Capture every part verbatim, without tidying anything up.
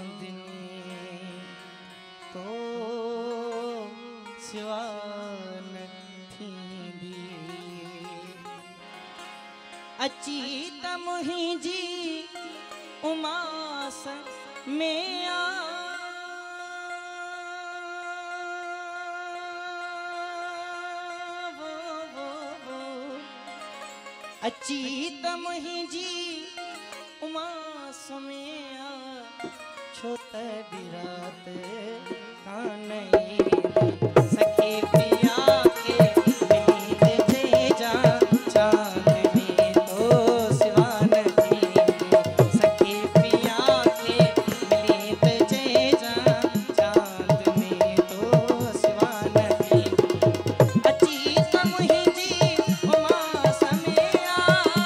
चांदनी तो सवान थींदी अची त मुंहिंजी उमास में आ अची त मुंहिंजी उमास में आ छो त बिरात कान सखे पिया के नींद चइजा चांदनी तो सिवान थींदी सखे पिया के नींद चइजा चांदनी तो सिवान थींदी अची त मुंहिंजी उमास में आ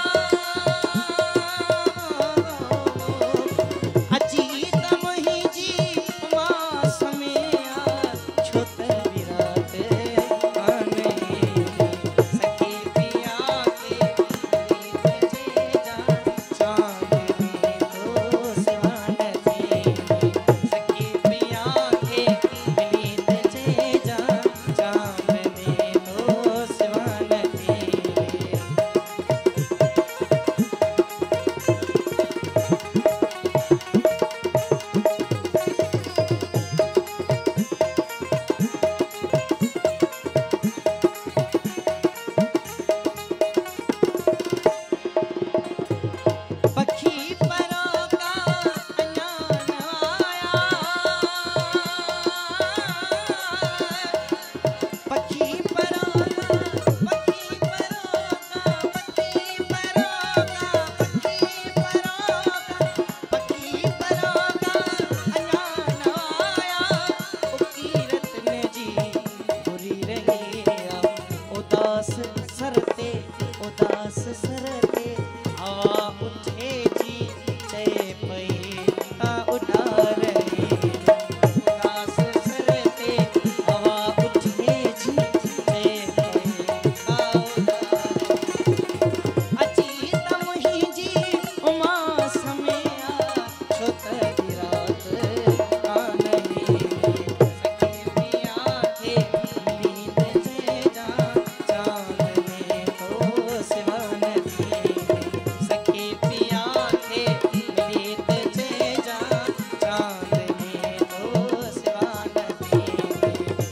अची त मुंहिंजी उमास में आ छो त विरात कान सखे पिया के नींद चइजा चांदनी तो सिवान थींदी सखे पिया के नींद चइजा चांदनी तो सिवान थींदी पखी परों का अञान आया पखी परों का पखी परों का पखी परों का पखी परों का पखी परों का अञान आया उकीरत ने जी बुरी रही उदास सरते उदास सरते हवा उठे जी चए पई ता उड़ा रही उदास सरते हवा उठे जी चए पई ता उड़ा रही अची त मुंहिंजी उमास में आ छो त विरात कान सखे पिया के नींद चइजा चांदनी तो सिवान थींदी सखे पिया के नींद चइजा चांदनी तो सिवान थींदी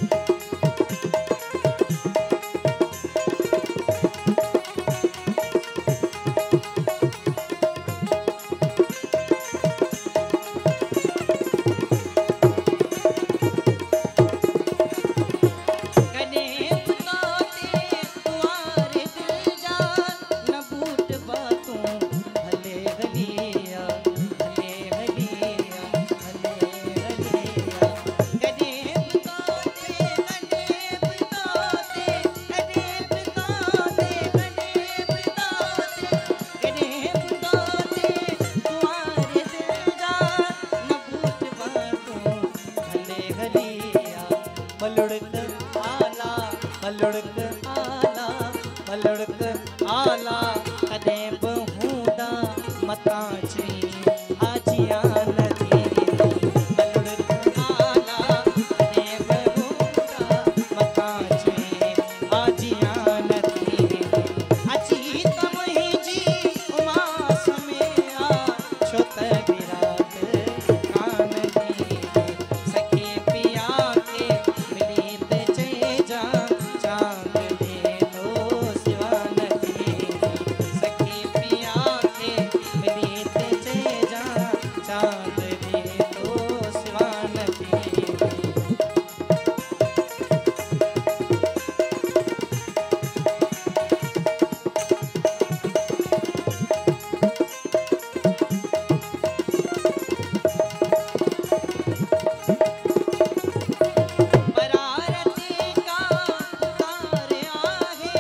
कने बुताते तुआरे दिल जा न बूट बातों भले हलिया भले हलिया भले हलिया कने बुताते कने बुताते कने बुताते कने बुताते कने बुताते तुआरे दिल जा न बूट बातों भले हलिया बलुड़क आला बलुड़क आला बलुड़क आला कदे बहूदा मता चई आजिया नदी बलुड़क आला कदे बहूदा मता चई आजिया नदी अची त मुंहिंजी उमास में आ छो त विरात कान सखे पिया के नींद चइजा चांदनी तो सिवान थींदी सखे पिया के नींद चइजा चांदनी तो सिवान थींदी परारती का उतार आहे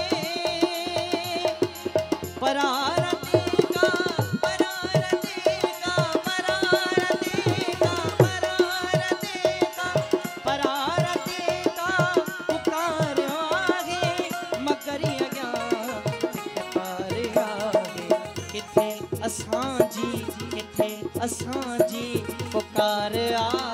परारती का परारती का परारती का परारती का परारती का उतार आहे मगर अॻियां हिक पार आहे किथे असांजी किथे असांजी कार आ